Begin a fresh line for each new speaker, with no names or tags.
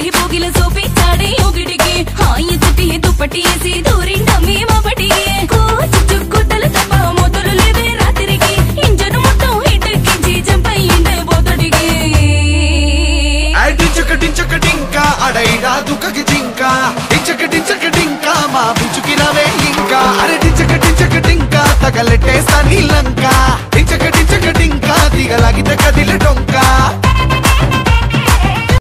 పోగిల సోపి చాడే ఒకటికి హాయి చుట్టి దుప్పటి వేసి దూరిండమ్మి మా పటికి చుక్కుతలు తప్ప మొదలు లేవే రాత్రికి ఇంజను మొత్తం ఇటెక్కించి జంపయ్యిండే పోతడికి
డించక అడైనా దుఃఖకి జింక డించక డింక మా బుచ్చుకి నవే ఇంకా అరే డించక డింక తగలెట్టే